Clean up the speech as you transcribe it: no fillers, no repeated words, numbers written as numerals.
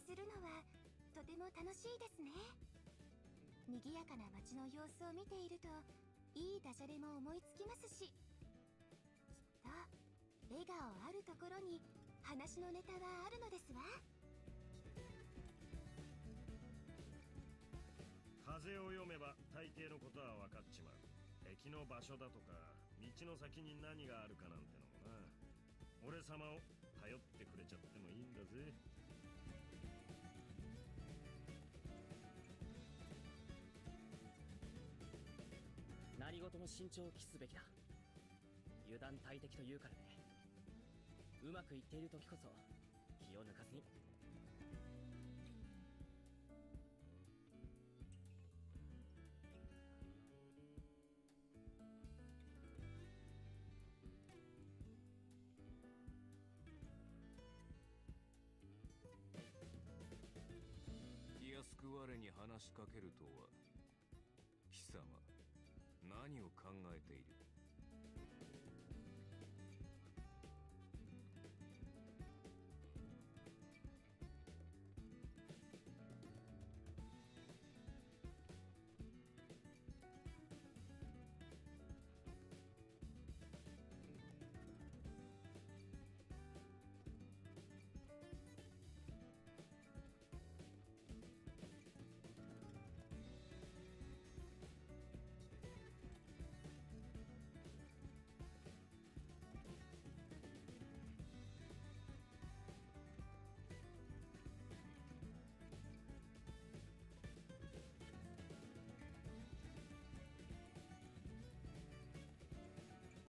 するのはとても楽しいですね。賑やかな街の様子を見ているといいダジャレも思いつきますし、きっと笑顔あるところに話のネタはあるのですわ。 風を読めば大抵のことは分かっちまう。敵の場所だとか道の先に何があるかなんてのもな、俺様を頼ってくれちゃってもいいんだぜ。 何事も慎重を期すべきだ。油断大敵と言うからね。うまくいっている時こそ気を抜かずに。 気安く我に話しかけるとは、貴様何を考えている？